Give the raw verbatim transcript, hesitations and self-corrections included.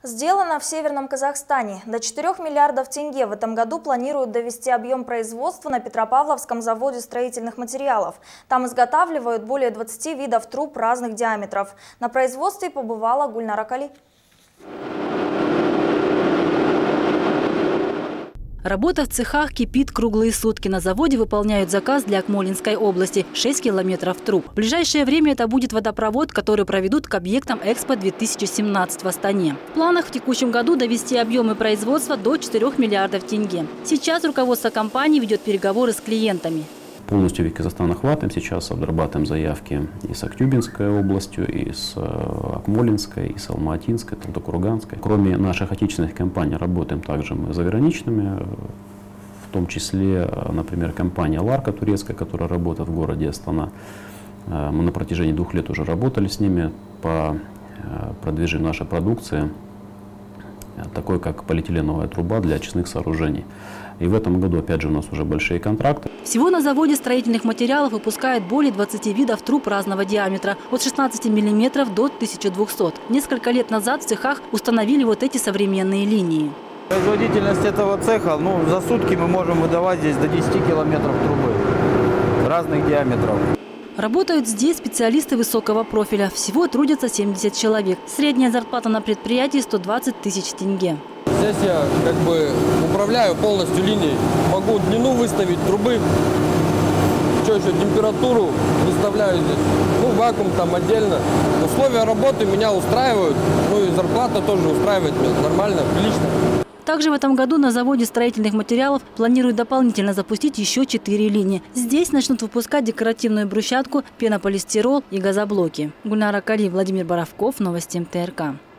Сделано в Северном Казахстане. До четырёх миллиардов тенге в этом году планируют довести объем производства на Петропавловском заводе строительных материалов. Там изготавливают более двадцати видов труб разных диаметров. На производстве побывала Гульнара Кали. Работа в цехах кипит круглые сутки. На заводе выполняют заказ для Акмолинской области – шесть километров труб. В ближайшее время это будет водопровод, который проведут к объектам Экспо две тысячи семнадцать в Астане. В планах в текущем году довести объемы производства до четырёх миллиардов тенге. Сейчас руководство компании ведет переговоры с клиентами. Полностью весь Казахстан охватываем. Сейчас обрабатываем заявки и с Актюбинской областью, и с Акмолинской, и с Алматинской, Талдыкурганской. Кроме наших отечественных компаний, работаем также мы заграничными, в том числе, например, компания Ларка турецкая, которая работает в городе Астана. Мы на протяжении двух лет уже работали с ними по продвижению нашей продукции, такой как полиэтиленовая труба для очистных сооружений. И в этом году, опять же, у нас уже большие контракты. Всего на заводе строительных материалов выпускают более двадцати видов труб разного диаметра, от шестнадцати миллиметров до тысячи двухсот. Несколько лет назад в цехах установили вот эти современные линии. Производительность этого цеха, ну, за сутки мы можем выдавать здесь до десяти километров трубы разных диаметров. Работают здесь специалисты высокого профиля. Всего трудятся семьдесят человек. Средняя зарплата на предприятии – сто двадцать тысяч тенге. Здесь я как бы управляю полностью линией. Могу длину выставить трубы, что еще, температуру выставляю здесь. Ну, вакуум там отдельно. Условия работы меня устраивают. Ну и зарплата тоже устраивает меня нормально, прилично. Также в этом году на заводе строительных материалов планируют дополнительно запустить еще четыре линии. Здесь начнут выпускать декоративную брусчатку, пенополистирол и газоблоки. Гульнара Кали, Владимир Боровков, новости эм тэ эр ка.